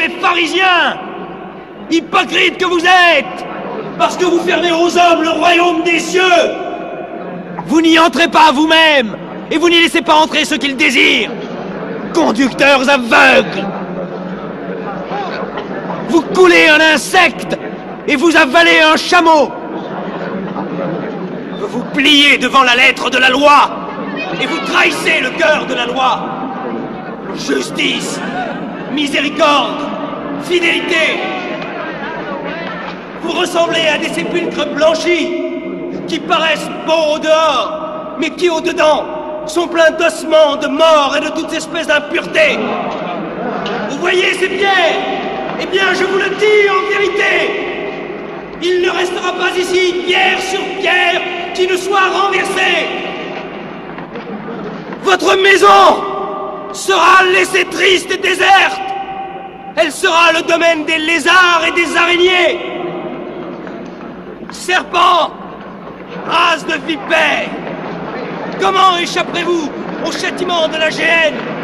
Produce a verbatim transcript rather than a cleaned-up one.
scribes et pharisiens! Hypocrites que vous êtes! Parce que vous fermez aux hommes le royaume des cieux! Vous n'y entrez pas vous-même! Et vous n'y laissez pas entrer ceux qui le désirent! Conducteurs aveugles! Vous coulez un insecte et vous avalez un chameau! Vous vous pliez devant la lettre de la loi et vous trahissez le cœur de la loi! Justice, miséricorde, fidélité! Vous ressemblez à des sépulcres blanchis qui paraissent beaux au dehors, mais qui au-dedans sont pleins d'ossements, de morts et de toutes espèces d'impuretés. Vous voyez ces pierres? Eh bien, je vous le dis en vérité, il ne restera pas ici pierre sur pierre qui ne soit renversée. Votre maison sera laissée triste et déserte. Elle sera le domaine des lézards et des araignées. Serpents, race de vipères, comment échapperez-vous au châtiment de la géhenne?